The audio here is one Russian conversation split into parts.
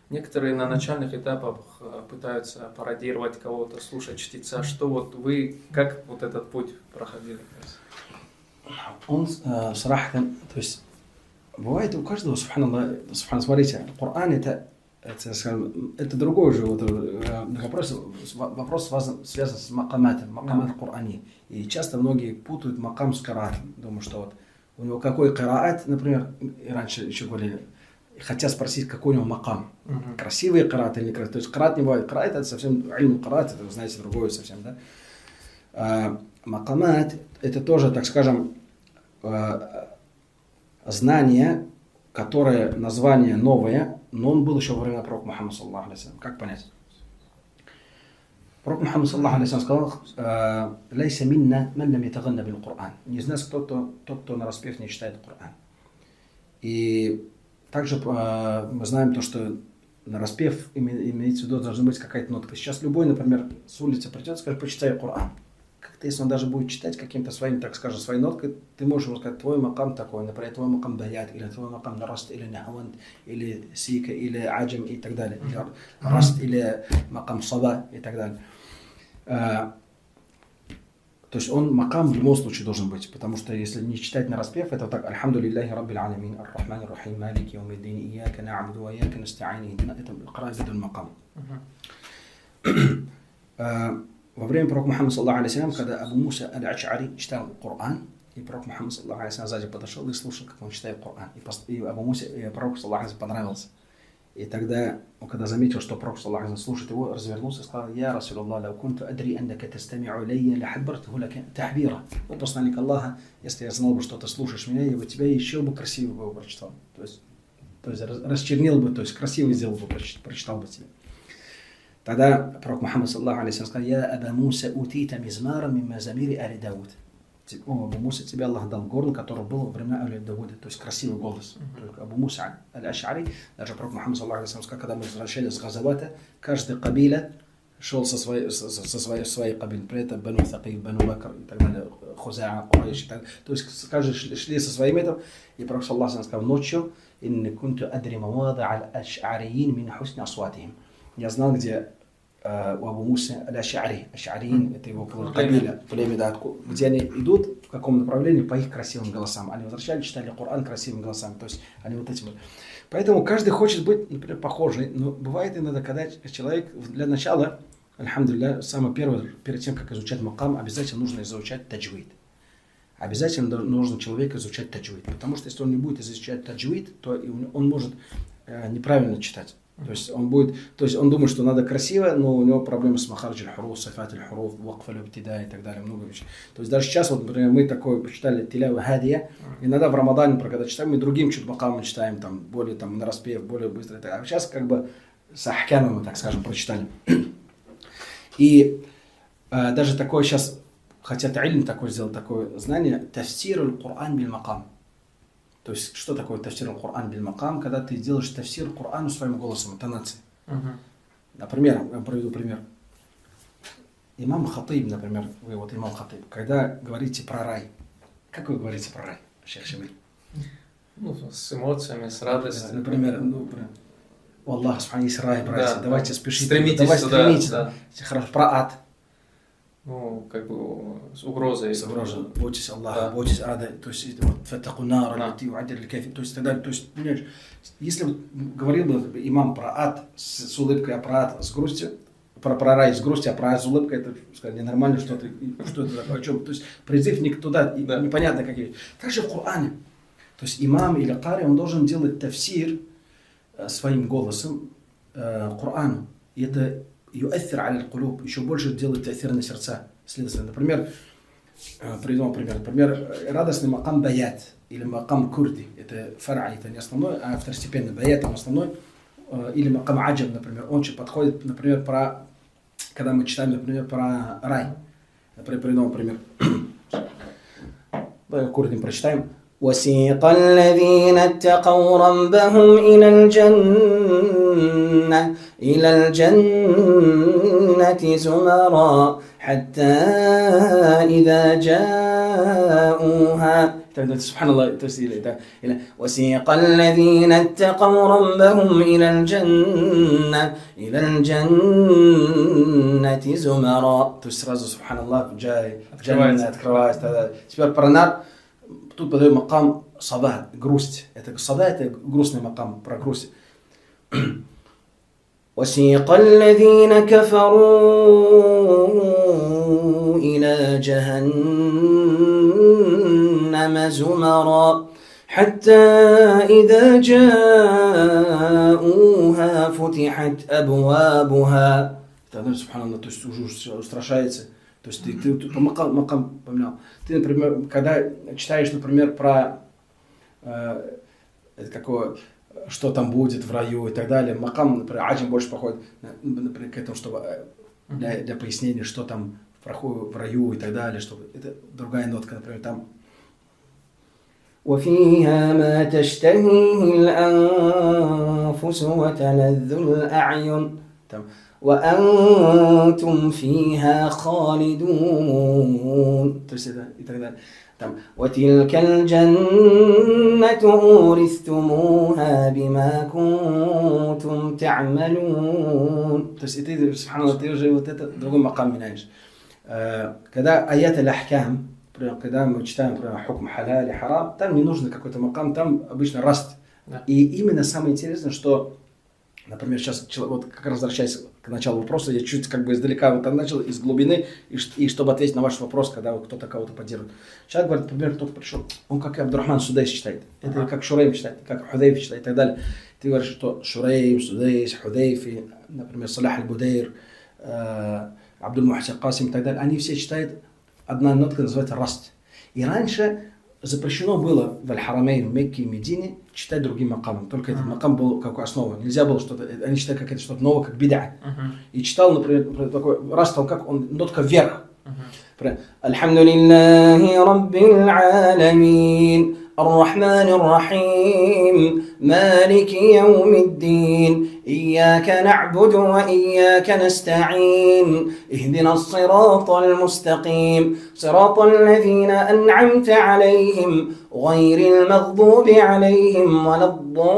Некоторые на начальных этапах пытаются пародировать кого-то, слушать чтеца. Что вот вы, как вот этот путь проходили? Он, صراحة, то есть, бывает у каждого, субханаллах, смотрите, Коран это другой же вот, вопрос связан с макамат Корани. И часто многие путают макам с караатом. Думаю, что вот у него какой караат, например, и раньше еще говорили, хотят спросить, какой у него макам. Красивый караат или некрасивый. То есть караат не бывает. Караат это совсем, ильм караат, это вы знаете, другое совсем, да. Макамат это тоже, так скажем, знание, которое название новое, но он был еще во время пророка Мухаммада саллаллаху алейхи вассалям. Как понять? Пророк Мухаммад саллаллаху алейхи вассалям сказал: «Лейса минна ман лам ятаганна бил Кур'ан». Не из нас тот, кто на распев не читает Коран. И также мы знаем то, что на распев имеется в виду должна быть какая-то нотка. Сейчас любой, например, с улицы придет и скажет: почитай Коран. Как-то, если он даже будет читать каким-то своим, так скажем, своей ноткой, ты можешь ему сказать: твой макам такой, например, твой макам баят, или твой макам раст, или нахаванд, или сика, или аджам и так далее. Или раст, или макам саба и так далее. То есть он макам в любом случае должен быть, потому что если не читать на распев, это вот так: Альхамду лилляхи раббил аламин, ар-рахман ар-рахим, малики яумиддин, ияка на'буду ва ияка наста'ин. Это кираат макам. Во время пророка Мухаммада саллаллаху алейхи вассалям, когда Абу Муса аль-Ач'ари читал Коран, и пророк Мухаммад саллаллаху алейхи вассалям сзади подошел и слушал, как он читает Коран. И Абу Мусе, пророку саллаллаху алейхи вассалям понравился. И тогда, он когда заметил, что пророк саллаллаху алейхи вассалям слушает его, развернулся и сказал: «Я Расулаллах, лау кунту адри аннака тастами'у лайя ла хаббартуху лака тахбира». О посланник Аллаха, если я знал бы, что ты слушаешь меня, я бы тебя еще бы красиво бы прочитал. То есть расчернил бы, то есть красиво сделал бы, прочитал бы тебе. Тогда пророк Мухаммад саллаллаху алейхи вассалям сказал: «Я Аба Муса утита мизмара мимма замири али Дауд». О, Абу Муса, тебе Аллах дал горн, который был во времена Али Давуда, то есть красивый голос. Абу Муса аль-Аш'ари, даже пророк Мухаммад саллаллаху алейхи вассалям сказал, когда мы возвращались с Газавата, каждая кабиля шел со своей кабилы. При этом Бану Сакиф, Бану Бакр и так далее, Хузаа, Курайш и так далее. То есть каждый шли со своим этим. И пророк саллаллаху алейхи вассалям сказал ночью: «Инни кунту адри мавада аль-Аш'ариин мин хусни асватихим». Я знал, где у Абу Муса аль-Аш'ари, Аш'ариин, это его кабиля, племя, да, где они идут, в каком направлении, по их красивым голосам. Они возвращались, читали Коран красивыми голосами, то есть они вот этим. Поэтому каждый хочет быть, например, похожий, но бывает иногда, когда человек для начала, альхамдулилля, самое первое, перед тем, как изучать макам, обязательно нужно изучать таджвид. Обязательно нужно человеку изучать таджвид, потому что если он не будет изучать таджвид, то он может неправильно читать. То есть он думает, что надо красиво, но у него проблемы с махарджи аль-хуруф, сафат аль-хуруф, вакф аль-ibtida и так далее, много вещей. То есть даже сейчас, вот, например, мы такое почитали тилява хадия, иногда в Рамадане, когда читаем, мы другим чуть макамом читаем, там, более там, на распев, более быстро. А сейчас как бы с ахкамом, мы так скажем, прочитали. И даже такое сейчас, хотят ильм такое сделать, такое знание, тафсир аль-Кур'ан биль-макам. То есть, что такое тафсир аль-Кур'ан биль-макам, когда ты делаешь тафсир Кур'ану своим голосом, интонацией. Например, я приведу пример. Имам Хатиб, например, вы вот имам Хатиб, когда говорите про рай, как вы говорите про рай, шейх Шамиль? Ну, с эмоциями, с радостью. Например, у Аллаха субхану есть рай, братья, давайте спешите. Стремитесь туда. Да. Хорошо, про ад. Ну, как бы с угрозой. С угрозой. Бойтесь Аллаха, бойтесь ада, то есть фаттаку нар, то есть так далее. То есть, понимаешь, если бы говорил бы имам про ад с улыбкой, а про ад с грустью, про рай с грустью, а про ад с улыбкой, это сказать, ненормально, что это такое, о чем. То есть призыв не туда, непонятно какие. Также в Коране. То есть имам или кари, он должен делать тафсир своим голосом Корану. И это юэффир аля аль-кулуб, еще больше делает тафсир на сердца. Следовательно, например, приведу пример. Например, радостный макам баят или макам курди. Это фара, это не основной, а второстепенный. Баят он основной. Или макам аджаб, например. Он же подходит, например, когда мы читаем, например, про рай. Например, приведу пример. Курдим прочитаем. وسيق الذين اتقوا ربهم إلى الجنة زمرا حتى إذا جاءوها тогда, субханаллах, то есть, или وسيق الذين اتقوا ربهم إلى الجنة زمرا. То есть сразу, субханаллах, джай, Открывается. открывается. Теперь про нар, тут подает макам сада, грусть. Это сада, это грустный макам, про грусть. وسيق الذين كفروا إلى جهنم زمرا حتى إذا جاءوها فتحت أبوابها. Субханаллах, то есть уже устрашается. То есть ты макам поменял. Ты, например, когда читаешь, например, про какое, что там будет в раю и так далее, макам, например, аджим больше походит, например, к этому, чтобы для пояснения, что там в раю и так далее, чтобы это другая нотка, например, там. وفيها ما تشتهيه الأنفس وتلذ الأعين وأنتم فيها خالدون. То есть это и так далее. Там. وتلك الجنة أورثتموها بما كنتم تعملون. То есть и ты, субханаллах, ты уже вот это другой макам меняешь. Когда аят аль-ахкам, когда мы читаем, например, хукм халяли, харам, там не нужно какой-то макам, там обычно раст. Да. И именно самое интересное, что, например, сейчас, вот как раз возвращаясь к началу вопроса, я чуть как бы издалека вот начал, из глубины, и чтобы ответить на ваш вопрос, когда вот кто-то кого-то поддерживает. Человек говорит, например, кто-то пришел, он как и Абдурахман Судейс читает, это как Шурейм читает, как Худейф читает и так далее. Ты говоришь, что Шурейм, Судейс, Худейфи, например, Салах аль-Будейр, Абдул Мухсин Касим и так далее, они все читают, одна нотка называется раст. И раньше запрещено было в Аль-Харамейн, в Мекке и Медине читать другим макамом. Только этот макам был как основа. Нельзя было что-то, они читали как это что-то новое, как бида. И читал, например, такой раст, как он, нотка вверх. الحمد لله رب العالمين الرحمن الرحيم مالك يوم الدين إياك نعبد وإياك نستعين اهدنا الصراط المستقيم صراط الذين أنعمت عليهم غير المغضوب عليهم ولا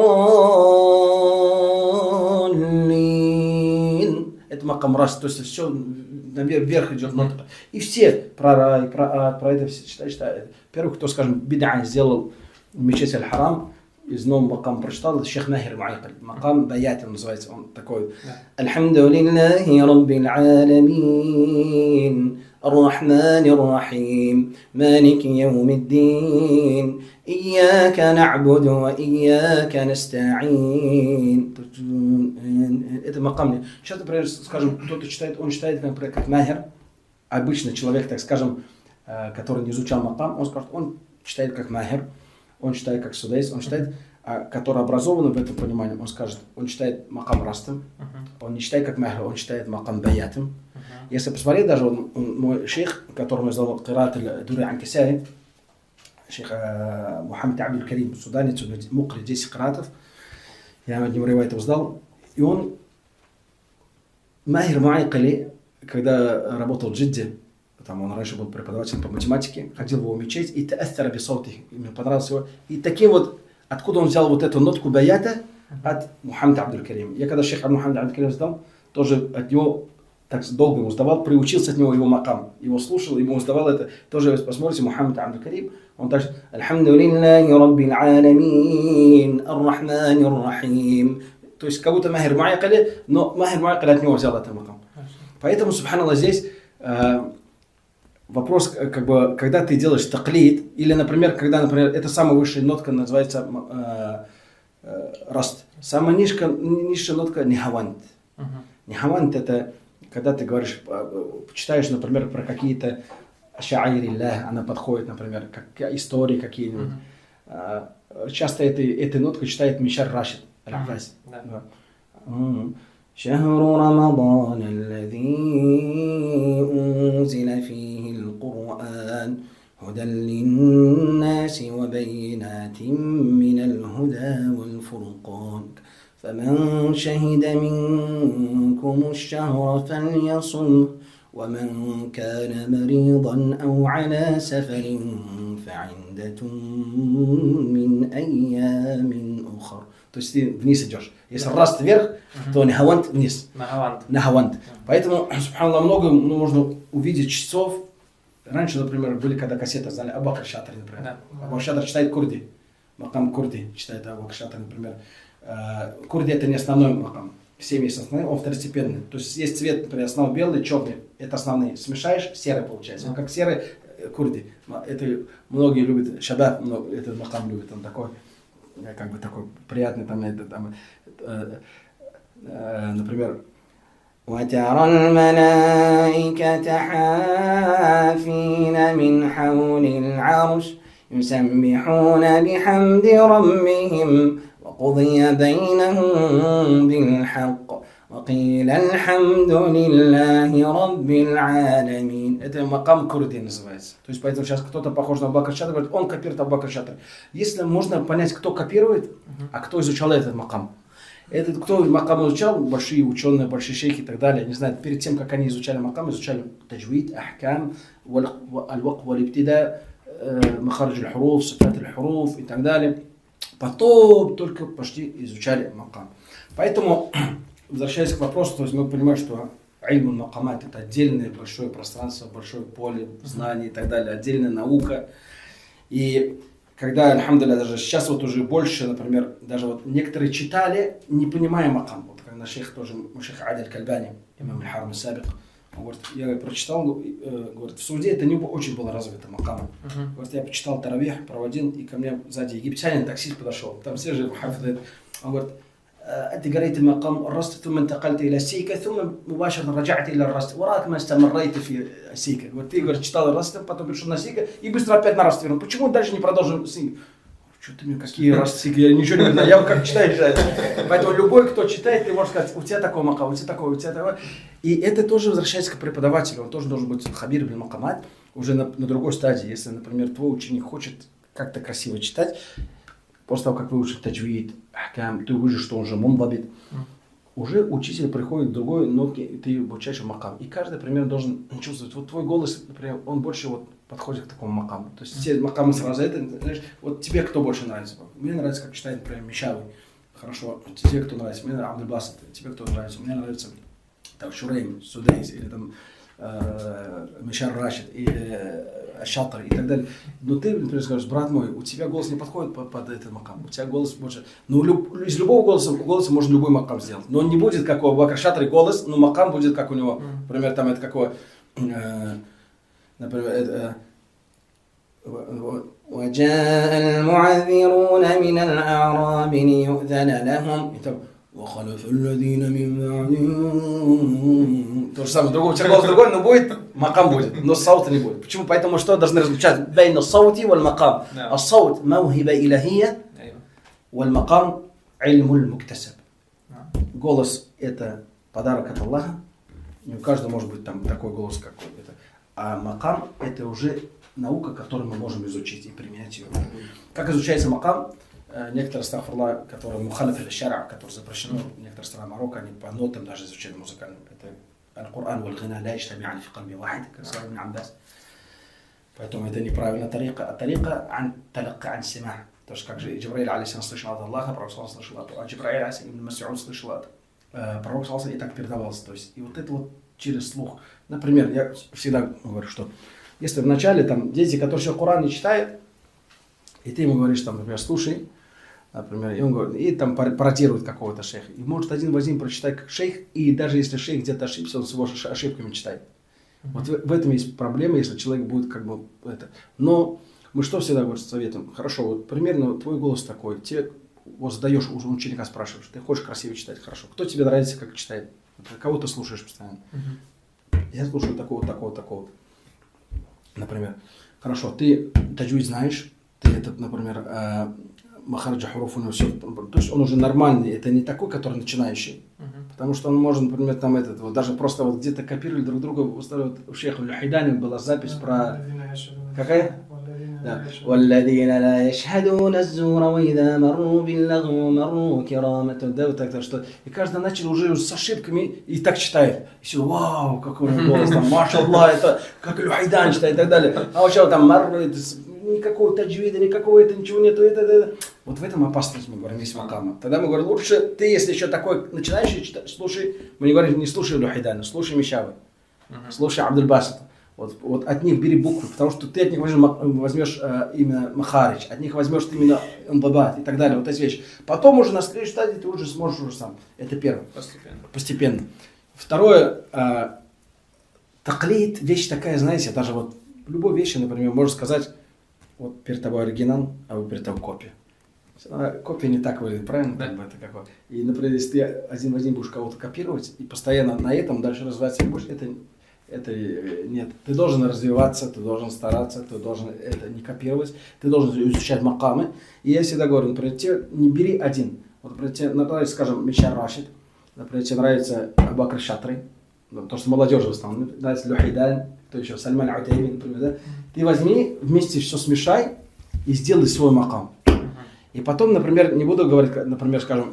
الضالين. Это макам раст, то есть все вверх идет нотка. И все про рай, про ад, про это все читают. Первый, кто, скажем, бида сделал мечеть аль-Харам, из нового макам прочитал, это шейх Махир Муайкаль. Макам Баят он называется, он такой. Алхамду лиллахи раббил аламин, ар-Рахманир Рахим, Малики яумиддин, Ияка на'буду ва ияка наста'ин. Это макам. Сейчас, например, скажем, кто-то читает, он читает, например, как Махир. Обычно человек, так скажем, который не изучал макам, он скажет, он читает как Махир. Он читает как Судейс, он читает, который образован в этом понимании, он скажет, он читает макам растом, он не читает как Махир, он читает макам баятом. Если посмотреть, даже мой шейх, которому я зовут Кират аль-Дури Анкисари, шейх Мухаммад Абдул-Карим, суданец, мукри 10 киратов, я над ним ривайтов сдал, и он Махир Муайкали, когда работал в Джидде, там он раньше был преподавателем по математике, ходил в его мечеть, и та'ассара бисаути, мне понравился его. И таким вот, откуда он взял вот эту нотку баята? От Мухаммада Абдул-Карима. Я когда шейх Мухаммада Абдул-Карима сдал, тоже от него так долго ему сдавал, приучился от него его макам. Его слушал, ему сдавал это. Тоже, если посмотрите, Мухаммад Абдул-Карим, он также «Алхамду лиллахи раббил аламин, ар-Рахманир Рахим». То есть, как будто Махир Муайкали, но Махир Муайкали от него взял этот макам. Поэтому, субханаллах, здесь вопрос, как бы, когда ты делаешь таклид, или, например, когда, например, это самая высшая нотка называется раст. Самая низшая нотка нихавант. Нихавант это, когда ты говоришь, читаешь, например, про какие-то ша'аириллах, она подходит, например, как истории какие-нибудь. Часто этой ноткой читает Мишар Рашид Аль-Афаси. شهر رمضان الذي أنزل فيه القرآن هدى للناس وبينات من الهدى والفرقان فمن شهد منكم الشهر فليصم ومن كان مريضا أو على سفر فعدة من أيام أخر. То есть ты вниз идешь. Если раст вверх, то нахавант вниз. Нахавант. Поэтому, субханаллах, много можно увидеть часов. Раньше, например, были, когда кассеты знали Абу Бакр Шатри, например. Абу Бакр Шатри читает курди. Макам курди читает Абу Бакр Шатри, например. Курди это не основной макам. 7 есть основной, он второстепенный. То есть есть цвет, например, основной белый, черный. Это основные. Смешаешь, серый получается. Он как серый курди. Это многие любят, шабаб, этот макам любит, он такой, как бы такой приятный, например, وترى الملائكة حافين من حول العرش يسبحون بحمد ربهم وقضي بينهم بالحق وقيل الحمد لله رب العالمين. Это макам курди называется. То есть поэтому сейчас кто-то похож на Абу Бакр Шатри, говорит, он копирует Абу Бакр Шатри. Если можно понять, кто копирует, а кто изучал этот макам. Этот, кто макам изучал, большие ученые, большие шейхи и так далее, не знаю, перед тем, как они изучали макам, изучали таджвид, ахкам, аль-вак, валь-иптида, махараджи аль-хуруф, сифат аль-хуруф и так далее. Потом только пошли изучали макам. Поэтому, возвращаясь к вопросу, то есть мы понимаем, что ильм макамат это отдельное большое пространство, большое поле знаний и так далее, отдельная наука. И когда, альхамдулилля, даже сейчас вот уже больше, например, даже вот некоторые читали, не понимая макам. Вот когда шейх тоже, шейх Ади аль-Кальбани, имам аль-Харам аль-Сабик, он говорит, я прочитал, говорит, в Суде это не очень было развито макам. Говорит, я почитал таравих, проводил, и ко мне сзади египтянин, таксист подошел, там все же хафиды. Он говорит, أنت قريت المقام الرست ثم انتقلت إلى السيكة ثم مباشرة رجعت إلى الرست وراك ما استمريت في السيكة. Вот ты, говорит, читал раст, потом перешел на сика и быстро опять на раст вернул. Почему дальше не продолжил сик? Что ты мне, какие раст сика? Я ничего не знаю, я как читаю. Поэтому любой, кто читает, ты можешь сказать, у тебя такой макам, у тебя такой, у тебя такой. И это тоже возвращается к преподавателю. Он тоже должен быть хабир бин макамат уже на другой стадии. Если, например, твой ученик хочет как-то красиво читать, после того, как выучишь таджвид, ахкам, ты увидишь, что он же мунбабит. Уже учитель приходит к другой нотке, и ты обучаешь макам. И каждый примерно должен чувствовать. Вот твой голос, например, он больше вот подходит к такому макаму. То есть все макамы сразу это, знаешь, вот тебе кто больше нравится? Мне нравится, как читает, например, Мишави. Хорошо. Тебе кто нравится? Мне нравится Абдул-Басит. Тебе кто нравится? Мне нравится там Шурейм, Судейс, или там Мишар Рашид, или Шатр и так далее. Но ты, например, скажешь, брат мой, у тебя голос не подходит под этот макам, у тебя голос больше... Ну, из любого голоса можно любой макам сделать. Но он не будет, как у Абу Бакр Шатри голос, но макам будет, как у него. Например, там это какое... Например, это... وجاء المعذرون من الأعراب ليؤذن لهم وخلف الذين من بعدهم. То же самое, другой голос другой, но будет, макам будет, но саута не будет. Почему? Поэтому что должны различать? Бейна саути валь макам. А саут маухиба илахия, валь макам ильмуль муктасаб. Голос это подарок от Аллаха. Не у каждого может быть там такой голос, как это. А макам это уже наука, которую мы можем изучить и применять ее. Как изучается макам? Некоторые стахфурла, которые мухалиф аль-шара, которые запрещены в некоторых странах Марокко, они по нотам даже изучают музыкальным. Это аль-Кур'ан валь-гина ля яджтами'ан фи кальби вахид, как сказал Ибн Аббас. Поэтому это неправильная тарика. А тарика ан талакка ан сима. То есть как же Джибраиль алейхиссалам слышал от Аллаха, пророк слышал от Аллаха, а Джибраиль алейхиссалам Ибн Мас'уд слышал от пророк и так передавался. То есть и вот это вот через слух. Например, я всегда говорю, что если вначале там дети, которые еще Коран не читают, и ты ему говоришь, там, например, слушай, например, и он говорит, и там пародирует какого-то шейха. И может один в один прочитать как шейх, и даже если шейх где-то ошибся, он с его ошибками читает. Вот в этом есть проблема, если человек будет как бы это. Но мы что всегда говорим, советуем? Хорошо, вот примерно твой голос такой, тебе вот задаешь, уже ученика спрашиваешь, ты хочешь красиво читать, хорошо. Кто тебе нравится, как читает? Кого ты слушаешь постоянно? Я слушаю такого-то, такого-то. Например, хорошо, ты таджвид знаешь, ты этот, например, махараджа хуруф у него все, то есть он уже нормальный, это не такой, который начинающий, потому что он может, например, там этот, вот даже просто вот где-то копировали друг друга, вот у шейха Аль-Хайдани была запись про... Какая? Да. وَالَّذِينَ لَا يَشْهَدُونَ الزُّورَ وَإِذَا مَرُّوا بِاللَّغْوِ مَرُّوا كِرَامًا. Да, вот так что. И каждый начал уже с ошибками и так читает. И все, вау, какой у него голос, там, машаллах, это как Люхайдан читает и так далее. А вообще там никакого таджвида, никакого это, ничего нету, это. Вот в этом опасность, мы говорим, есть макама. Тогда мы говорим, лучше ты, если еще такой начинающий, слушай, мы не говорим, не слушай Люхайдана, слушай Мишавы, слушай Абдуль-Басита. Вот от них бери буквы, потому что ты от них возьмешь именно махарич, от них возьмешь именно имбабат и так далее, вот эти вещи. Потом уже на следующей стадии ты уже сможешь уже сам. Это первое. Постепенно. Второе, таклид, вещь такая, знаете, даже вот в любой вещи, например, можно сказать, вот перед тобой оригинал, а вы перед тобой копия. Копия не так выглядит, правильно? Да. Это какое? И, например, если ты один в один будешь кого-то копировать и постоянно на этом дальше развиваться не будешь, это нет. Ты должен развиваться, ты должен стараться, ты должен это не копировать, ты должен изучать макамы. И я всегда говорю, например, тебе не бери один. Вот, например, тебе нравится, скажем, Мишар Рашид, например, тебе нравится Абу Бакр Шатри, то, что молодежи в основном, нравится Люхайдан, кто еще, Сальман Утайми, например, да? Ты возьми, вместе все смешай и сделай свой макам. И потом, например, не буду говорить, например, скажем,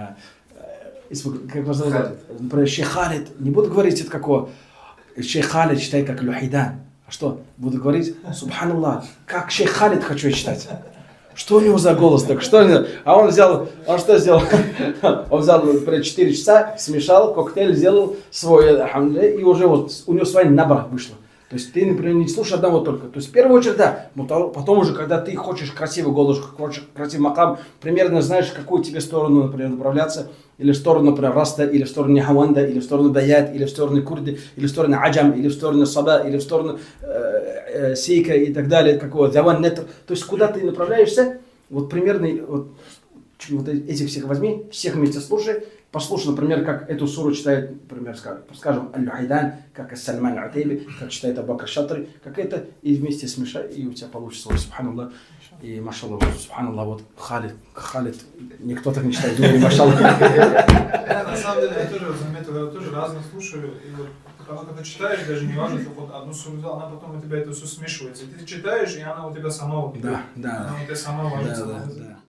как вас зовут? Например, Шейх Халид, не буду говорить это какого. Шейх Халид читает как Люхайдан. А что? Буду говорить, субханаллах, как Шейх Халид хочу читать. Что у него за голос так? Что у него? А он что сделал? Он взял, например, 4 часа, смешал, коктейль, сделал свой, и уже вот у него своя набрах вышла. То есть ты, например, не слушаешь одного только. То есть в первую очередь, да, но потом уже, когда ты хочешь красивый голос, хочешь красивый макам, примерно знаешь, в какую тебе сторону, например, направляться, или в сторону, например, Раста, или в сторону Нихаванда, или в сторону Баят, или в сторону Курды, или в сторону Аджам, или в сторону Саба, или в сторону Сейка и так далее, какого Заван Нетр. То есть куда ты направляешься, вот примерно вот этих всех возьми, всех вместе слушай. Послушай, например, как эту суру читает, например, скажем, Аль-Люхайдан, как Сальман Утайби, как читает Абу Бакр Шатри, как это, и вместе смешай, и у тебя получится, субханаллах, и машаллах, субханаллах, вот Халид, никто так не читает, говорит, машаллах. На самом деле, я тоже заметил, я тоже разно слушаю, и вот когда читаешь, даже не важно, что вот одну суру взял, она потом у тебя это все смешивается, и ты читаешь, и она у тебя сама вот, Да, она у тебя сама важится. да.